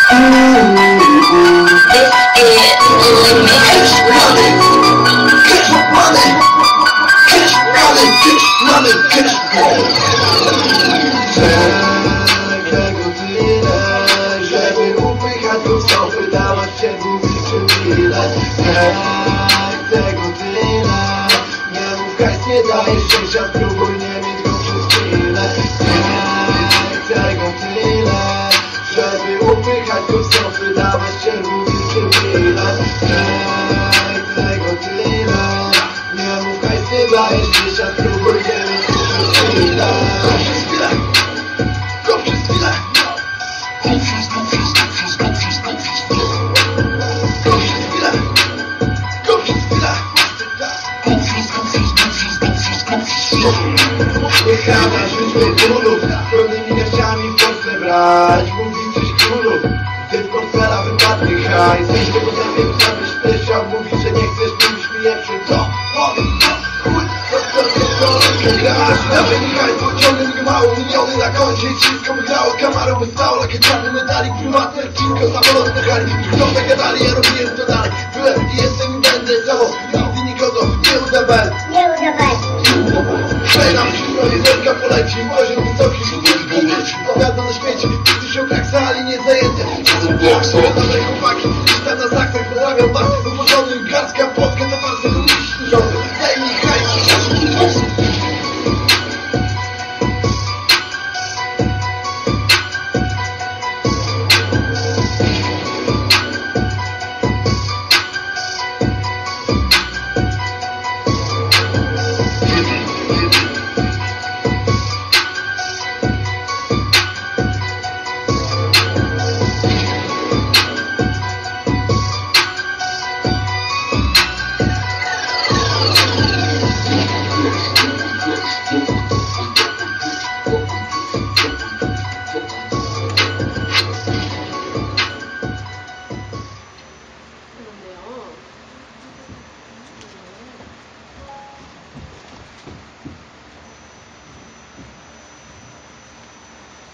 Tego tyle, żeby upychać go w stopy, dawać się mówić czy ile. Tego tyle, nie mów hajs, nie daje szczęścia, spróbuj nie mieć go przez chwilę. Tego tyle, żeby upychać go w stopy, dawać się mówić czy ile. Tego tyle, nie mów hajs, nie daje szczęścia, spróbuj nie mieć go przez chwilę. Jechana żyć bólów, pełnymi garściami w Polsce brać. Mówić coś królów, ty w portfela wypadnie hajs. Weź tego zamiast zabić, też chciał mówić, że nie chcesz, mówisz mi jeszcze co? Powiedz co, chuj, co grasz? Nawet nie hajs, pociągnę mi mało, miliony na koncie. Wszystko wygrało, kamarą wystało, lakie czarny medalik, prymatny, cinko, samolot na hali. Kto zagadali, ja robiłem to dalej. Byłem i jestem i będę sobą, nigdy nikogo nie udawałem. Przejram wszystko, jedynka poleci, poziom wysoki, powiadam na śmieci, gdy się krak sali nie zajęte. Dobre chłopaki, lista na zakręt, pozdrawiam was, upożony, garstka, płotkę, to warstę, to musisz dużony. Daj mi hajs.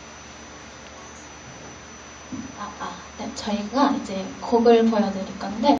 네, 저희가 이제 곡을 보여드릴 건데